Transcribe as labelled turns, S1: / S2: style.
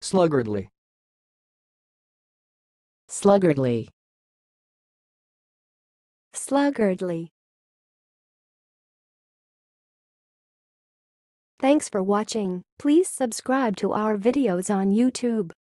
S1: sluggardly,
S2: sluggardly,
S3: sluggardly. Thanks for watching. Please subscribe to our videos on YouTube.